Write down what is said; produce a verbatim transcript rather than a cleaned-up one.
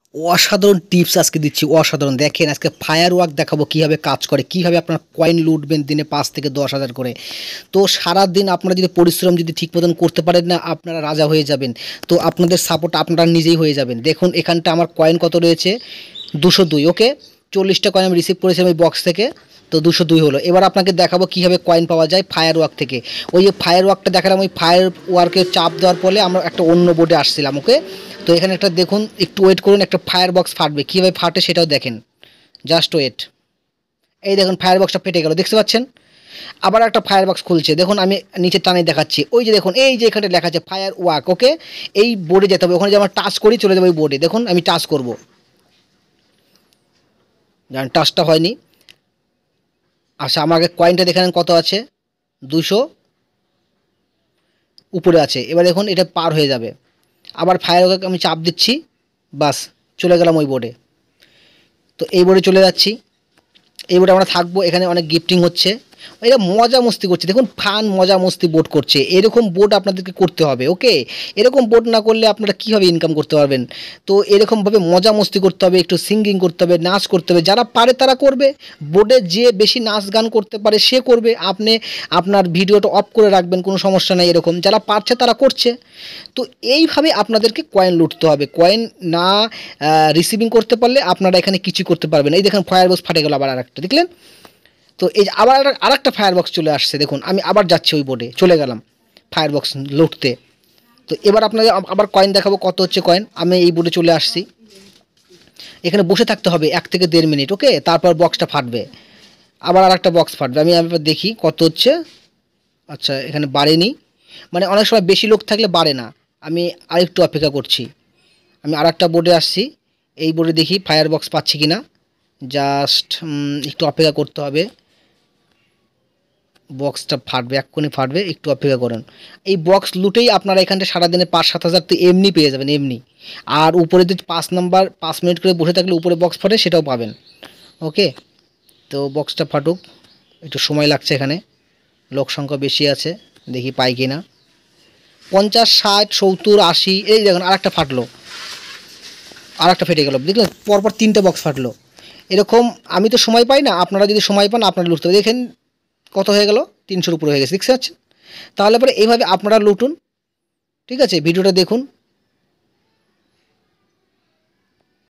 অসাধারণ টিপস আজকে দিচ্ছি, অসাধারণ। দেখেন আজকে ফায়ার ওয়ার্ক দেখাবো কীভাবে কাজ করে, কীভাবে আপনার কয়েন লুটবেন দিনে পাঁচ থেকে দশ হাজার করে। তো সারাদিন আপনারা যদি পরিশ্রম যদি ঠিক মতন করতে পারেন না, আপনারা রাজা হয়ে যাবেন। তো আপনাদের সাপোর্ট আপনারা নিজেই হয়ে যাবেন। দেখুন এখানটা আমার কয়েন কত রয়েছে, দুশো দুই। ওকে, চল্লিশটা কয়েন আমি রিসিভ করেছিলাম ওই বক্স থেকে, তো দুশো দুই হলো। এবার আপনাকে দেখাবো কীভাবে কয়েন পাওয়া যায় ফায়ার ওয়ার্ক থেকে। ওই যে ফায়ার ওয়ার্কটা দেখালাম, ওই ফায়ার ওয়ার্কের চাপ দেওয়ার ফলে আমরা একটা অন্য বোর্ডে আসছিলাম। ওকে, তো এখানে একটা দেখুন, একটু ওয়েট করুন, একটা ফায়ার বক্স ফাটবে। কীভাবে ফাটে সেটাও দেখেন, জাস্ট ওয়েট। এই দেখুন ফায়ার বক্সটা ফেটে গেল, দেখতে পাচ্ছেন। আবার একটা ফায়ার বক্স খুলছে, দেখুন আমি নিচে টানে দেখাচ্ছি। ওই যে দেখুন, এই যে এখানে লেখা আছে ফায়ার ওয়ার্ক। ওকে, এই বোর্ডে যেতে হবে, ওখানে যে আমরা টাচ করি চলে যাবো ওই বোর্ডে। দেখুন আমি টাচ করব, জান টাচটা হয়নি। আচ্ছা, আমাকে কয়েনটা দেখেন কত আছে, দুশো উপরে আছে। এবার দেখুন এটা পার হয়ে যাবে। আবার ফায়ার ওয়ার্ক আমি চাপ দিচ্ছি, বাস চলে গেলাম ওই বোর্ডে। তো এই বোর্ডে চলে যাচ্ছি, এই বোর্ডে আমরা থাকবো। এখানে অনেক গিফটিং হচ্ছে, এরা মজা মস্তি করছে। দেখুন ফান মজা মস্তি বোর্ড করছে, এরকম বোর্ড আপনাদেরকে করতে হবে। ওকে, এরকম বোর্ড না করলে আপনারা কীভাবে ইনকাম করতে পারবেন? তো এরকমভাবে মজা মস্তি করতে হবে, একটু সিঙ্গিং করতে হবে, নাচ করতে হবে। যারা পারে তারা করবে, বোর্ডে যে বেশি নাচ গান করতে পারে সে করবে। আপনি আপনার ভিডিওটা অফ করে রাখবেন, কোনো সমস্যা নেই। এরকম যারা পারছে তারা করছে। তো এইভাবে আপনাদেরকে কয়েন লুটতে হবে। কয়েন না রিসিভিং করতে পারলে আপনারা এখানে কিছু করতে পারবেন। এই দেখেন ফায়ার বক্স ফাটে গেল আবার আরেকটা, দেখলেন তো। এই যে আবার আর একটা ফায়ার বক্স চলে আসছে, দেখুন আমি আবার যাচ্ছি ওই বোর্ডে, চলে গেলাম ফায়ার বক্স লুটতে। তো এবার আপনাদের আবার কয়েন দেখাবো কত হচ্ছে কয়েন। আমি এই বোর্ডে চলে আসছি, এখানে বসে থাকতে হবে এক থেকে দেড় মিনিট। ওকে, তারপর বক্সটা ফাটবে, আবার আর একটা বক্স ফাটবে। আমি আবার দেখি কত হচ্ছে। আচ্ছা, এখানে বাড়েনি, মানে অনেক সময় বেশি লোক থাকলে বাড়ে না। আমি আরেকটু অপেক্ষা করছি, আমি আর একটা বোর্ডে আসছি। এই বোর্ডে দেখি ফায়ার বক্স পাচ্ছি কি না, জাস্ট একটু অপেক্ষা করতে হবে। বক্সটা ফাটবে, এক্ষুনি ফাটবে, একটু অপেক্ষা করুন। এই বক্স লুটেই আপনারা এখানটা সারাদিনে পাঁচ সাত হাজার তো এমনি পেয়ে যাবেন, এমনি। আর উপরে যদি পাঁচ নাম্বার পাঁচ মিনিট করে বসে থাকলে উপরে বক্স ফাটে, সেটাও পাবেন। ওকে, তো বক্সটা ফাটুক, একটু সময় লাগছে, এখানে লোক সংখ্যা বেশি আছে, দেখি পাই কি না। পঞ্চাশ, ষাট, সত্তর, আশি, এই দেখুন আর একটা ফাটলো, আর একটা ফেটে গেল, দেখলেন পরপর তিনটে বক্স ফাটলো। এরকম আমি তো সময় পাই না, আপনারা যদি সময় পান আপনারা লুটতে হবে। দেখেন কত হয়ে গেল, তিনশোর উপরে হয়ে গেছে, দেখতে পাচ্ছেন। তাহলে পরে এইভাবে আপনারা লুটুন, ঠিক আছে। ভিডিওটা দেখুন।